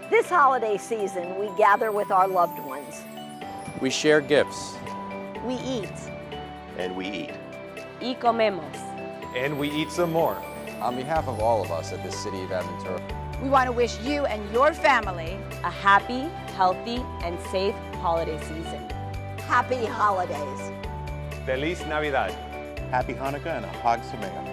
This holiday season, we gather with our loved ones. We share gifts. We eat. And we eat. Y comemos. And we eat some more. On behalf of all of us at the City of Aventura, we want to wish you and your family a happy, healthy, and safe holiday season. Happy holidays. Feliz Navidad. Happy Hanukkah and Hag Sameach.